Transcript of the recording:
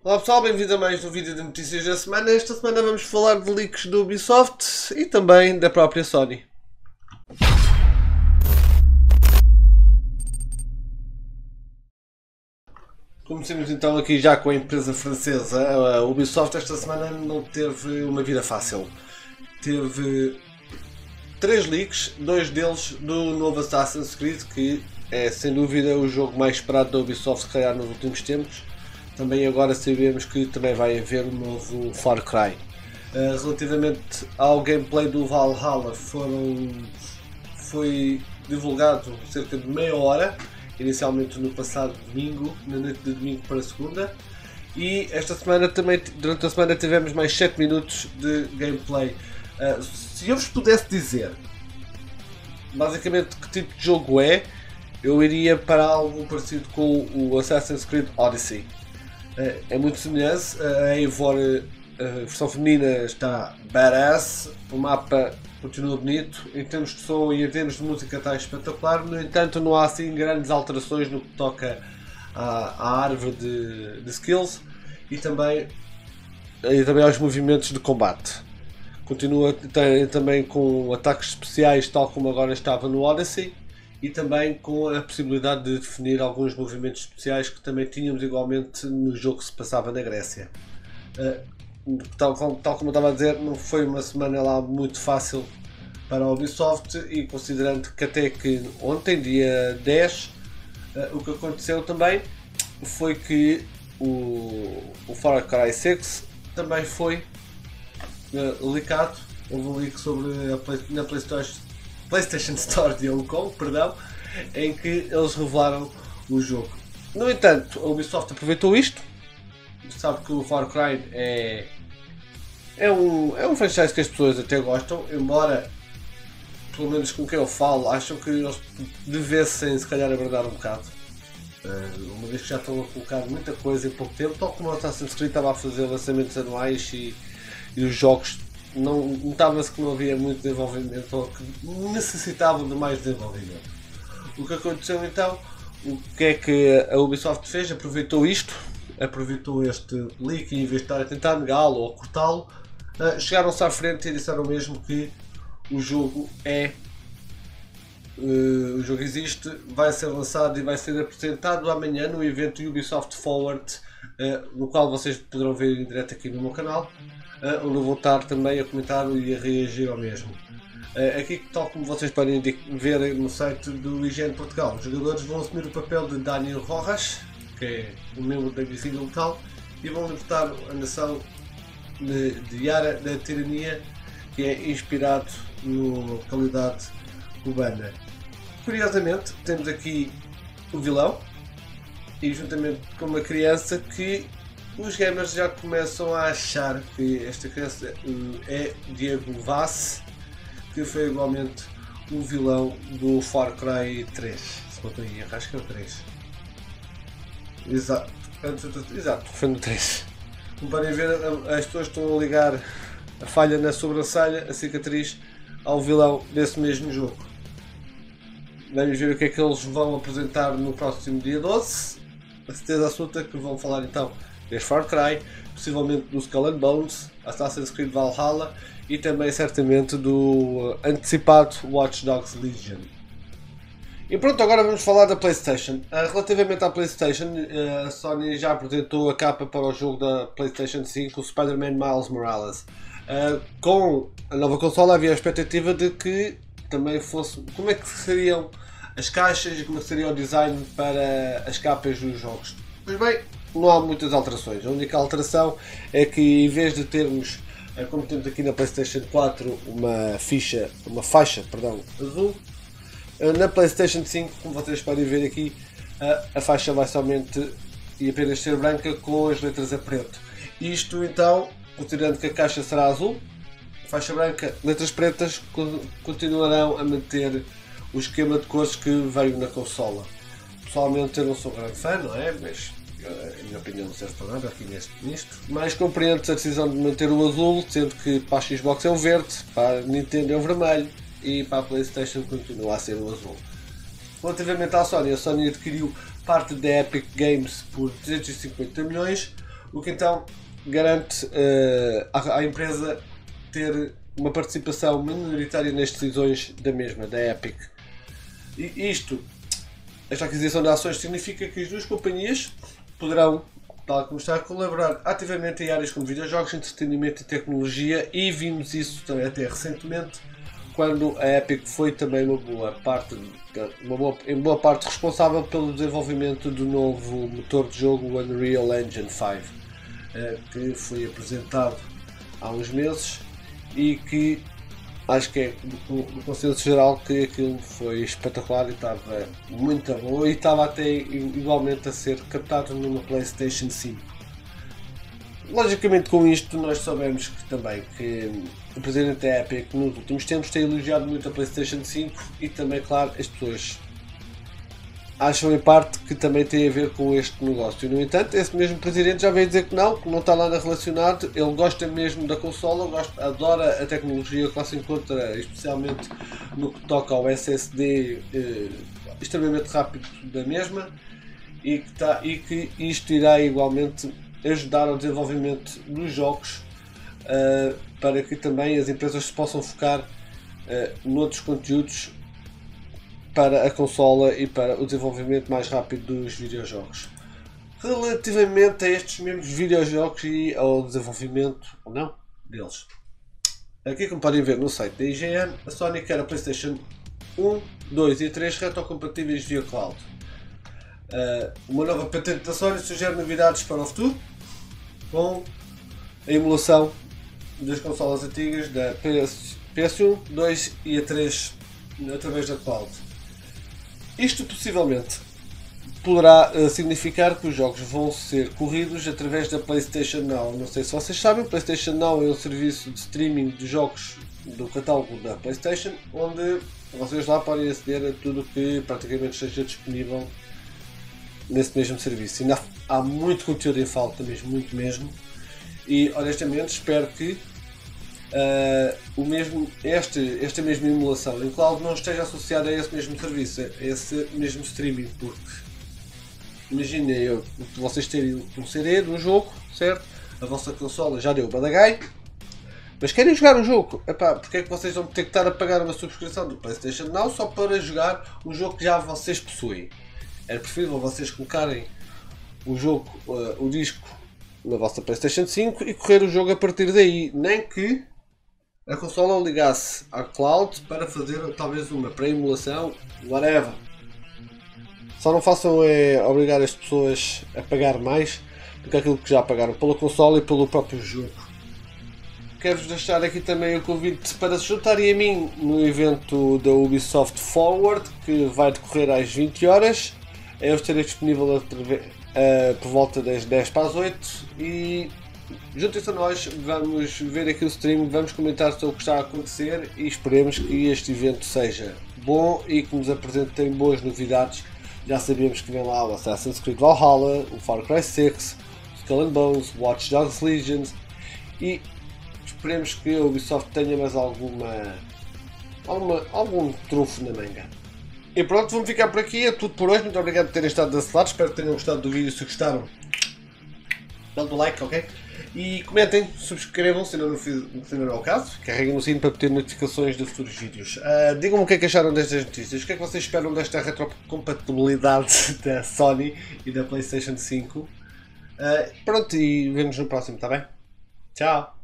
Olá pessoal, bem-vindo a mais um vídeo de notícias da semana. Esta semana vamos falar de leaks do Ubisoft e também da própria Sony. Comecemos então aqui já com a empresa francesa. A Ubisoft esta semana não teve uma vida fácil. Teve 3 leaks, 2 deles do novo Assassin's Creed, que é sem dúvida o jogo mais esperado da Ubisoft se calhar nos últimos tempos. Também agora sabemos que também vai haver um novo Far Cry. Relativamente ao gameplay do Valhalla, foi divulgado cerca de meia hora, inicialmente no passado domingo, na noite de domingo para segunda, e esta semana também, durante a semana, tivemos mais 7 minutos de gameplay. Se eu vos pudesse dizer basicamente que tipo de jogo é, eu iria para algo parecido com o Assassin's Creed Odyssey. É muito semelhante. A Eivor, a versão feminina, está badass, o mapa continua bonito, em termos de som e em termos de música está espetacular. No entanto, não há assim grandes alterações no que toca à árvore de skills e também aos movimentos de combate. Continua também com ataques especiais, tal como agora estava no Odyssey, e também com a possibilidade de definir alguns movimentos especiais que também tínhamos igualmente no jogo que se passava na Grécia. Tal como eu estava a dizer, não foi uma semana lá muito fácil para a Ubisoft, e considerando que até que ontem, dia 10, o que aconteceu também foi que o Far Cry 6 também foi leakado. Houve um leak sobre na PlayStation Store de Hong Kong, perdão, em que eles revelaram o jogo. No entanto, a Ubisoft aproveitou isto. Sabe que o Far Cry é um franchise que as pessoas até gostam, embora, pelo menos com quem eu falo, acham que eles devessem se calhar abordar um bocado. Uma vez que já estão a colocar muita coisa em pouco tempo, tal como o Assassin's Creed estava a fazer lançamentos anuais e os jogos notava-se que não havia muito desenvolvimento, ou que necessitavam de mais desenvolvimento. O que aconteceu então, o que é que a Ubisoft fez? Aproveitou este leak, e em vez de estar a tentar negá-lo ou cortá-lo, chegaram-se à frente e disseram mesmo que o jogo existe, vai ser lançado e vai ser apresentado amanhã no evento Ubisoft Forward, no qual vocês poderão ver em direto aqui no meu canal, onde eu vou estar também a comentar e a reagir ao mesmo. Aqui, tal como vocês podem ver no site do IGN Portugal, os jogadores vão assumir o papel de Daniel Rojas, que é um membro da guerrilha local, e vão libertar a nação de Yara da tirania, que é inspirado na localidade cubana. Curiosamente, temos aqui o vilão, e juntamente com uma criança que os gamers já começam a achar que esta criança é Diego Vaz, que foi igualmente o vilão do Far Cry 3. Se não estou em erro, acho que é o 3. Exato, foi no 3. Como podem ver, as pessoas estão a ligar a falha na sobrancelha, a cicatriz, ao vilão desse mesmo jogo. Vamos ver o que é que eles vão apresentar no próximo dia 12. A certeza absoluta que vão falar então deste Far Cry, possivelmente do Skull and Bones, Assassin's Creed Valhalla e também certamente do antecipado Watch Dogs Legion. E pronto, agora vamos falar da PlayStation. Relativamente à PlayStation, a Sony já apresentou a capa para o jogo da PlayStation 5, o Spider-Man Miles Morales. Com a nova consola havia a expectativa de que também fosse como é que seriam as caixas e como seria o design para as capas dos jogos. Pois bem, não há muitas alterações. A única alteração é que, em vez de termos, como temos aqui na PlayStation 4, uma faixa azul, na PlayStation 5, como vocês podem ver aqui, a faixa vai somente e apenas ser branca com as letras a preto. Isto então, considerando que a caixa será azul, faixa branca, letras pretas, continuarão a manter o esquema de cores que veio na consola. Pessoalmente eu não sou grande fã, não é? Mas a minha opinião não serve para nada aqui nisto. Mas compreendo-se a decisão de manter o azul, sendo que para a Xbox é o verde, para a Nintendo é o vermelho e para a PlayStation continua a ser o azul. Relativamente à Sony, a Sony adquiriu parte da Epic Games por 250 milhões, o que então garante à empresa ter uma participação minoritária nas decisões da mesma, da Epic. E esta aquisição de ações significa que as duas companhias poderão, tal como está, a colaborar ativamente em áreas como videojogos, entretenimento e tecnologia, e vimos isso também até recentemente, quando a Epic foi também em boa parte responsável pelo desenvolvimento do novo motor de jogo, o Unreal Engine 5, que foi apresentado há uns meses e que acho que é do consenso geral que aquilo foi espetacular e estava muito bom, e estava até igualmente a ser captado numa PlayStation 5. Logicamente, com isto nós sabemos que também que o presidente da Epic nos últimos tempos tem elogiado muito a PlayStation 5, e também, claro, as pessoas acham em parte que também tem a ver com este negócio. No entanto, esse mesmo presidente já veio dizer que não está nada relacionado. Ele gosta mesmo da consola, adora a tecnologia que lá se encontra, especialmente no que toca ao SSD extremamente rápido da mesma, e que isto irá igualmente ajudar ao desenvolvimento dos jogos, para que também as empresas se possam focar noutros conteúdos para a consola e para o desenvolvimento mais rápido dos videojogos. Relativamente a estes mesmos videojogos e ao desenvolvimento ou não deles, aqui, como podem ver no site da IGN, a Sony quer a PlayStation 1, 2 e 3 retrocompatíveis via cloud. Uma nova patente da Sony sugere novidades para o futuro, com a emulação das consolas antigas da PS1, 2 e a 3 através da cloud. Isto possivelmente poderá significar que os jogos vão ser corridos através da PlayStation Now. Não sei se vocês sabem, o PlayStation Now é um serviço de streaming de jogos do catálogo da PlayStation, onde vocês lá podem aceder a tudo que praticamente esteja disponível nesse mesmo serviço. Ainda há muito conteúdo em falta, mesmo, muito mesmo, e honestamente espero que esta mesma emulação em cloud não esteja associada a esse mesmo serviço, a esse mesmo streaming, porque imaginem vocês terem um CD de um jogo, certo? A vossa consola já deu o badagai, mas querem jogar um jogo. Epá, porque é que vocês vão ter que estar a pagar uma subscrição do PlayStation Now só para jogar um jogo que já vocês possuem? É preferível vocês colocarem o jogo, o disco na vossa PlayStation 5 e correr o jogo a partir daí, nem que a consola ligasse à cloud para fazer talvez uma pré-emulação, whatever. Só não façam obrigar as pessoas a pagar mais do que aquilo que já pagaram pela consola e pelo próprio jogo. Quero-vos deixar aqui também o convite para se juntarem a mim no evento da Ubisoft Forward, que vai decorrer às 20 horas. Eu estarei disponível por volta das 10 para as 8 e juntem-se a nós, vamos ver aqui o stream, vamos comentar sobre o que está a acontecer e esperemos que este evento seja bom e que nos apresentem boas novidades. Já sabemos que vem lá o Assassin's Creed Valhalla, o Far Cry 6, o Skull and Bones, Watch Dogs Legion, e esperemos que a Ubisoft tenha mais algum trunfo na manga. E pronto, vamos ficar por aqui, é tudo por hoje. Muito obrigado por terem estado desse lado, espero que tenham gostado do vídeo. Se gostaram, dão o like, ok? E comentem, subscrevam se ainda não é o caso, carreguem o sino para ter notificações de futuros vídeos. Digam-me o que é que acharam destas notícias, o que é que vocês esperam desta retrocompatibilidade da Sony e da PlayStation 5. Pronto, e vemos no próximo, está bem? Tchau!